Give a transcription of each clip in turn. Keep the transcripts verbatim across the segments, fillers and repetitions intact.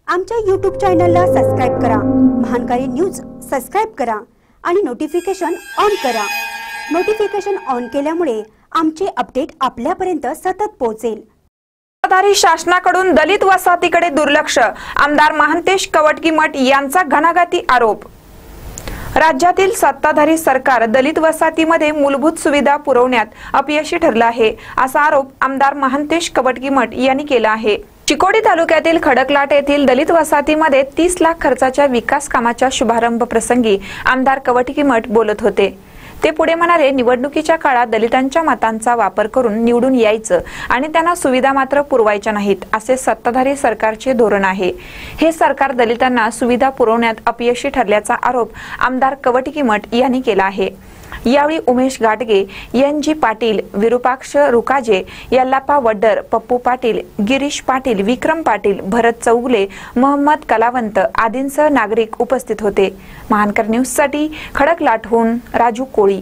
आमच्या यूट्यूब चॅनलला सबस्क्राइब करा, महानकारी न्यूज सबस्क्राइब करा आणि नोटिफिकेशन ऑन करा। नोटिफिकेशन ऑन केल्यामुळे आमचे अपडेट आपल्यापर्यंत सतत पोहोचेल। सत्ताधारी शासनाकडून दलित वसाहतीकडे दुर्लक्ष, आमदार महांतेश कवटगीमठ यांचा घणाघाती आरोप। राज्यातील सत्ताधारी सरकार दलित वसाहतीमध्ये मूलभूत सुविधा पुरवण्यात अपयशी ठरलं आहे, असा आरोप आमदार महांतेश कवटगीमठ यांनी केला आहे। चिकोडी तालुक्यातील खडकलाट येथील दलित वसाहतीमध्ये तीस लाख खर्चाच्या विकास कामाच्या शुभारंभ प्रसंगी आमदार कवटगीमठ बोलत होते। ते पुढे म्हणाले, निवडणुकीच्या काळात दलितांच्या मतांचा वापर करून निवडून यायचं आणि त्यांना सुविधा मात्र पुरवायच्या नाहीत, असे सत्ताधारी सरकारचे धोरण आहे। हे सरकार दलितांना सुविधा पुरवण्यात अपयशी ठरल्याचा आरोप आमदार कवटगीमठ यांनी केला आहे। यावेळी उमेश गाडगे, एन जी पाटील, विरूपाक्ष रुकाजे, यल्लाप्पा वड्डर, पप्पू पाटील, गिरीश पाटील, विक्रम पाटील, भरत चौगले, मोहम्मद कलावंत आदींसह नागरिक उपस्थित होते। महानकर न्यूज साठी खडकलाटहून राजू कोळी।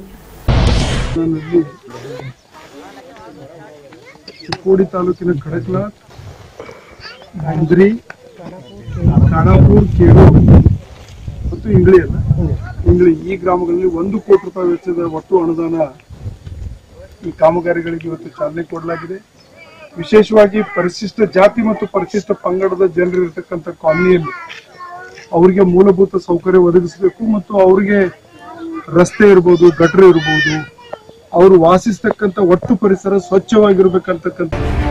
चिकोडी तालुकिನ खडकलाट, ಬಂದ್ರಿ, ಖಾನಾಪುರ, ಕೇಳೂರು ಮತ್ತು ಇಂಗ್ಳಿ ಅಲ್ಲ ಇಂಗ್ಳಿ ಈ ಗ್ರಾಮಗಳಲ್ಲಿ ಒಂದು ಕೋಟಿ ರೂಪಾಯಿ ವೆಚ್ಚದ ಒಟ್ಟು ಅನುದಾನ ಈ ಕಾಮಗಾರಿಗಳಿಗೆ ಇವತ್ತು ಚಾಲನೆ ಕೊಡಲಾಗಿದೆ। ವಿಶೇಷವಾಗಿ ಪರಿಶಿಷ್ಟ ಜಾತಿ ಮತ್ತು ಪರಿಶಿಷ್ಟ ಪಂಗಡದ ಜನರು ಇರತಕ್ಕಂತ ಕಾಲನಿಯಲ್ಲಿ ಅವರಿಗೆ ಮೂಲಭೂತ ಸೌಕರ್ಯ ಒದಗಿಸಬೇಕು ಮತ್ತು ಅವರಿಗೆ ರಸ್ತೆ ಇರಬಹುದು, ಗಟರ್ ಇರಬಹುದು, ಅವರು ವಾಸಿಸತಕ್ಕಂತ ಒಟ್ಟು ಪರಿಸರ ಸ್ವಚ್ಛವಾಗಿರಬೇಕಂತಕ್ಕಂತ